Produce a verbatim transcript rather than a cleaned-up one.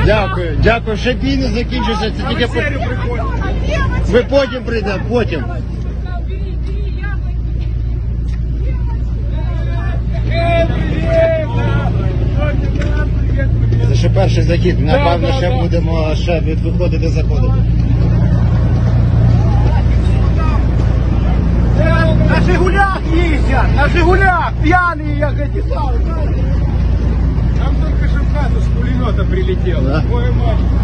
Дякую, дякую. Ще бій не закінчився, це тільки по... Ви потім прийдете, потім. Це ще перший захід, напевно, ще будемо ще від виходити, заходити. На Жигулях ездят, на Жигулях, пьяные, я говорю, там только что в хату с пулемета прилетел. Да? Ой, мать.